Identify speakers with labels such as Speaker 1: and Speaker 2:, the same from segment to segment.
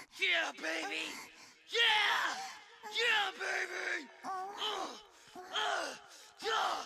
Speaker 1: Yeah, baby! Yeah! Yeah, baby! Yeah!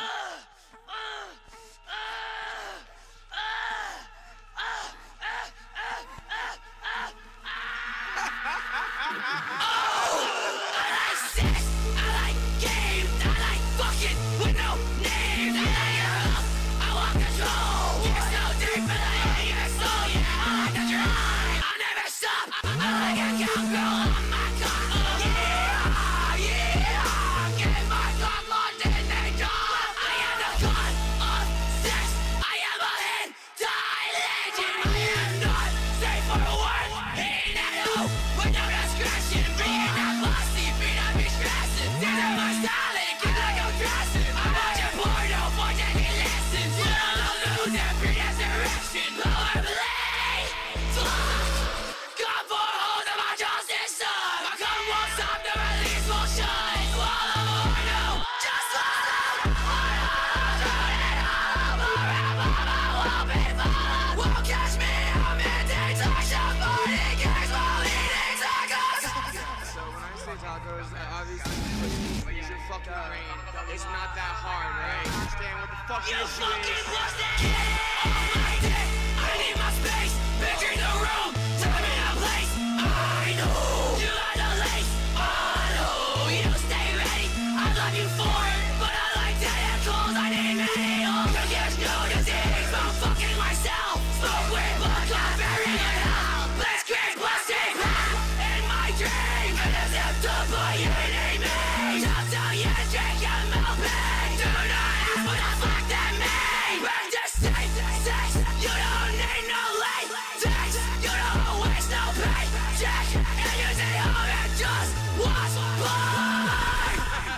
Speaker 2: Tacos, obviously, use your fucking brain. It's not that hard, right? Understand what the fuck
Speaker 1: You
Speaker 2: the issue
Speaker 1: fucking
Speaker 2: is.
Speaker 1: lost it! On my dick, I need my space. Picture the room, time and a place. I know you got the lace. I know you stay ready. I love you for it, but I like tentacles. I need many. You get no disease from fucking myself. Smoke weed, but I'm burying in hell. Let's create plastic in my dream. And it's up to play you need me. Don't tell you to drink and milk bag. Do not ask what the fuck that means. Back to sex. You don't need no latex. You don't waste no paycheck. And you stay home and just watch blood.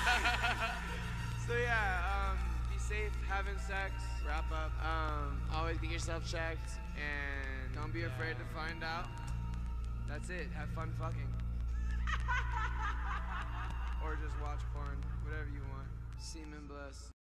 Speaker 2: So yeah, be safe having sex. Wrap up. Always get yourself checked and don't be afraid to find out. That's it. Have fun fucking. Or just watch porn, whatever you want. Semen bless.